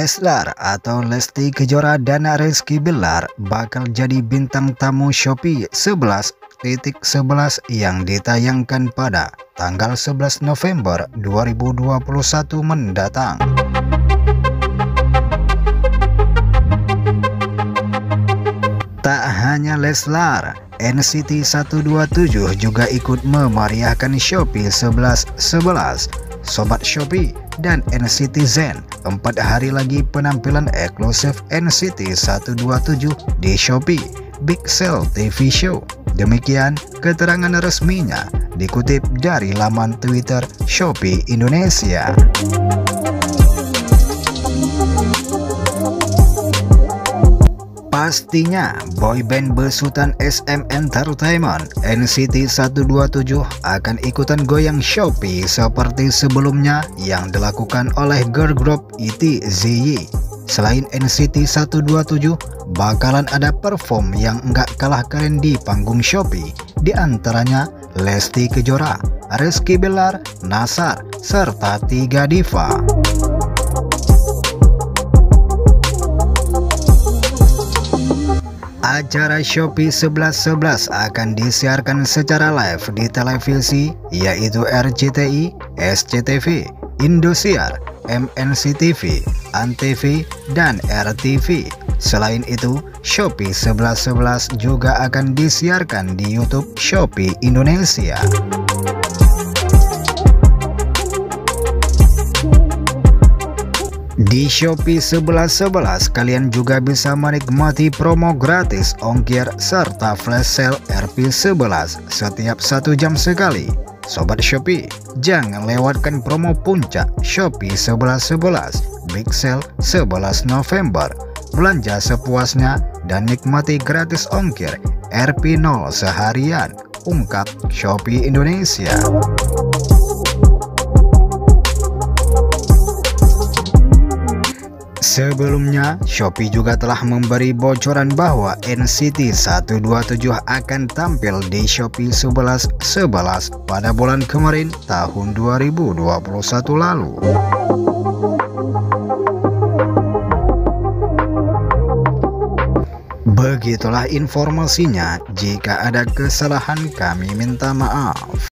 Leslar atau Lesti Kejora dan Rizky Bilar bakal jadi bintang tamu Shopee 11.11 yang ditayangkan pada tanggal 11 November 2021 mendatang. Tak hanya Leslar, NCT 127 juga ikut memeriahkan Shopee 11.11. Sobat Shopee dan NCT Zen 4 hari lagi penampilan eksklusif NCT 127 di Shopee Big Sale TV Show. Demikian keterangan resminya dikutip dari laman Twitter Shopee Indonesia. Pastinya boyband besutan SM Entertainment NCT 127 akan ikutan goyang Shopee seperti sebelumnya yang dilakukan oleh girl group ITZY. Selain NCT 127, bakalan ada perform yang enggak kalah keren di panggung Shopee, di antaranya Lesti Kejora, Rizky Bilar, Nassar, serta 3 diva. Acara Shopee 11.11 akan disiarkan secara live di televisi, yaitu RCTI, SCTV, Indosiar, MNC TV, Antv, dan RTV. Selain itu, Shopee 11.11 juga akan disiarkan di YouTube Shopee Indonesia. Di Shopee 11.11 kalian juga bisa menikmati promo gratis ongkir serta flash sale Rp11 setiap 1 jam sekali. Sobat Shopee, jangan lewatkan promo puncak Shopee 11.11 Big Sale 11 November. Belanja sepuasnya dan nikmati gratis ongkir Rp0 seharian, ungkap Shopee Indonesia. Sebelumnya, Shopee juga telah memberi bocoran bahwa NCT 127 akan tampil di Shopee 11.11 pada bulan kemarin tahun 2021 lalu. Begitulah informasinya, jika ada kesalahan kami minta maaf.